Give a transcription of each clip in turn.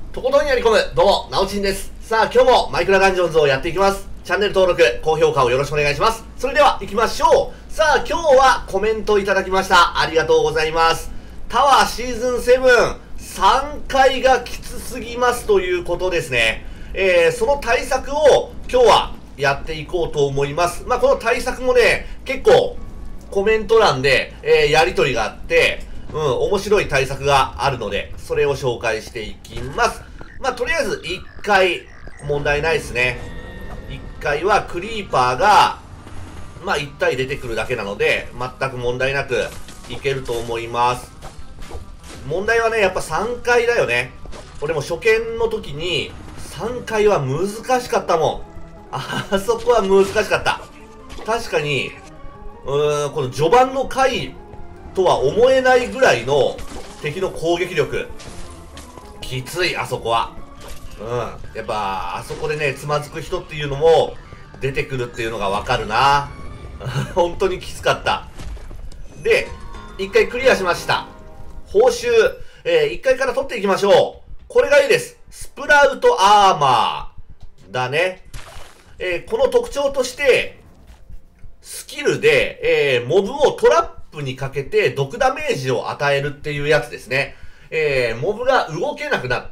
とことんやり込む、どうも、なおちんです。さあ、今日もマイクラダンジョンズをやっていきます。チャンネル登録、高評価をよろしくお願いします。それでは、行きましょう。さあ、今日はコメントいただきました。ありがとうございます。タワーシーズン7、3回がきつすぎますということですね。その対策を今日はやっていこうと思います。この対策もね、結構コメント欄で、やりとりがあって、面白い対策があるので、それを紹介していきます。とりあえず1回、問題ないですね。1回はクリーパーが、1体出てくるだけなので、全く問題なくいけると思います。問題はね、やっぱ3回だよね。俺も初見の時に、3回は難しかったもん。あそこは難しかった。確かに、この序盤の回とは思えないぐらいの敵の攻撃力。きつい、あそこは。やっぱ、あそこでね、つまずく人っていうのも出てくるっていうのがわかるな。本当にきつかった。で、1回クリアしました。報酬、1回から取っていきましょう。これがいいです。スプラウトアーマーだね。この特徴として、スキルで、モブをトラップにかけて毒ダメージを与えるっていうやつですね。モブが動けなくなって、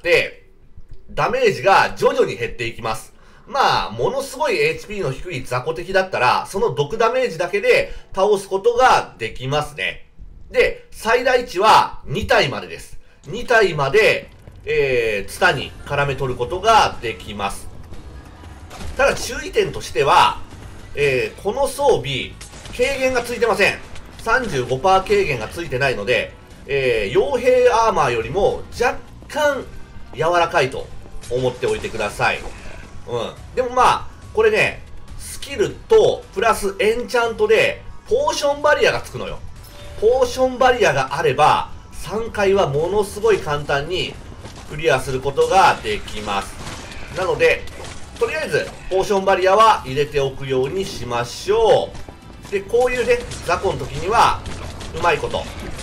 ダメージが徐々に減っていきます。ものすごい HP の低い雑魚敵だったら、その毒ダメージだけで倒すことができますね。で、最大値は2体までです。2体まで、ツタに絡め取ることができます。ただ注意点としては、この装備、軽減がついてません。35% 軽減がついてないので、傭兵アーマーよりも若干柔らかいと思っておいてください。でもこれね、スキルとプラスエンチャントでポーションバリアがつくのよ。ポーションバリアがあれば、3回はものすごい簡単にクリアすることができます。なので、とりあえず、ポーションバリアは入れておくようにしましょう。で、こういうね、雑魚の時には、うまいこと、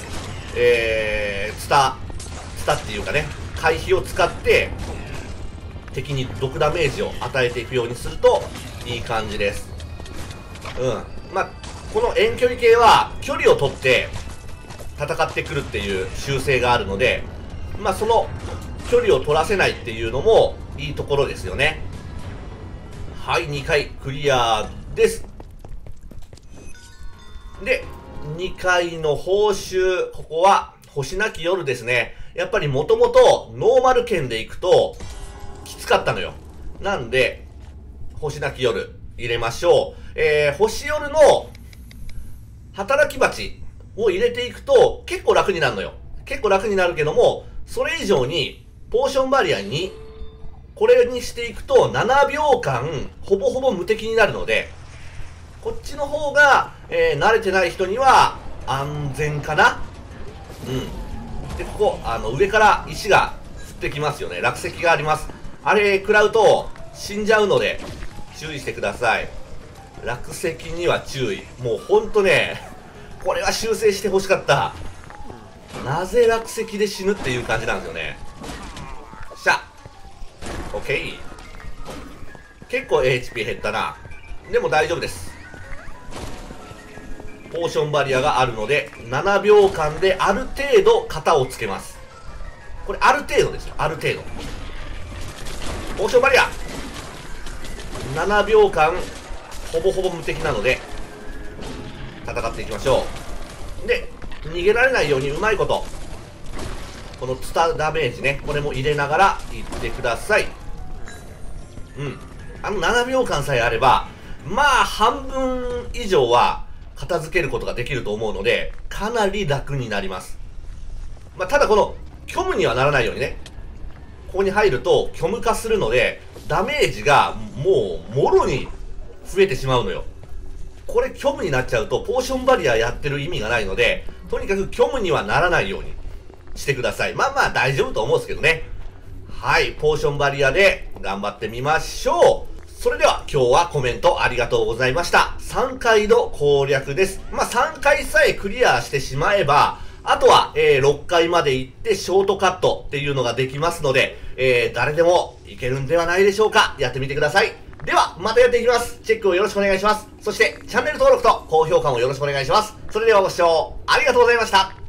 ツタっていうかね、回避を使って、敵に毒ダメージを与えていくようにすると、いい感じです。この遠距離系は、距離を取って、戦ってくるっていう習性があるので、その、距離を取らせないっていうのも、いいところですよね。はい、2回クリアです。で、2回の報酬、ここは星なき夜ですね。やっぱりもともとノーマル圏で行くときつかったのよ。なんで、星なき夜入れましょう。星夜の働き蜂を入れていくと結構楽になるのよ。結構楽になるけども、それ以上にポーションバリアにこれにしていくと7秒間ほぼほぼ無敵になるので、こっちの方が、慣れてない人には安全かな。で、ここ、上から石が降ってきますよね。落石があります。あれ食らうと死んじゃうので注意してください。落石には注意。もうほんとね、これは修正してほしかった。なぜ落石で死ぬっていう感じなんですよね。しゃOK。結構 HP 減ったな。でも大丈夫です。ポーションバリアがあるので、7秒間である程度型をつけます。これある程度ですよ。ある程度。ポーションバリア7秒間、ほぼほぼ無敵なので、戦っていきましょう。で、逃げられないようにうまいこと。このツタダメージね、これも入れながらいってください。7秒間さえあれば、半分以上は片付けることができると思うので、かなり楽になります。ただこの、虚無にはならないようにね、ここに入ると虚無化するので、ダメージがもう、もろに増えてしまうのよ。これ虚無になっちゃうと、ポーションバリアやってる意味がないので、とにかく虚無にはならないようにしてください。大丈夫と思うんですけどね。はい、ポーションバリアで頑張ってみましょう。それでは今日はコメントありがとうございました。3回の攻略です。3回さえクリアしてしまえば、 あとは、6階まで行ってショートカットっていうのができますので、誰でもいけるんではないでしょうか。やってみてください。では、またやっていきます。チェックをよろしくお願いします。そして、チャンネル登録と高評価もよろしくお願いします。それではご視聴ありがとうございました。